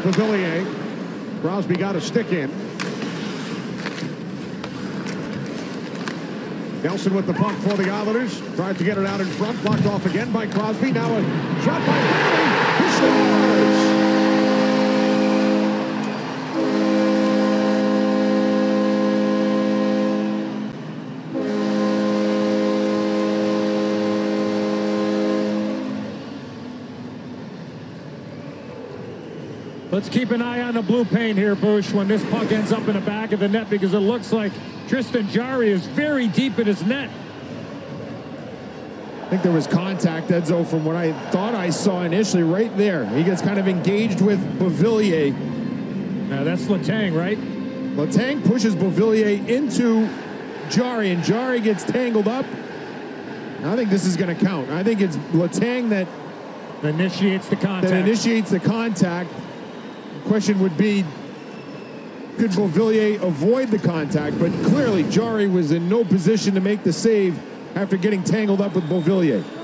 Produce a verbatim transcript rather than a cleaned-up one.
Beauvillier. Crosby got a stick in. Nelson with the puck for the Islanders. Tried to get it out in front. Blocked off again by Crosby. Now a shot by Jarry. He scores! Let's keep an eye on the blue paint here, Bush, when this puck ends up in the back of the net, because it looks like Tristan Jarry is very deep in his net. I think there was contact, Edzo, from what I thought I saw initially right there. He gets kind of engaged with Beauvillier. Now that's Letang, right? Letang pushes Beauvillier into Jarry, and Jarry gets tangled up. I think this is going to count. I think it's Letang that initiates the contact. That initiates the contact. Question would be, could Beauvillier avoid the contact? But clearly, Jarry was in no position to make the save after getting tangled up with Beauvillier.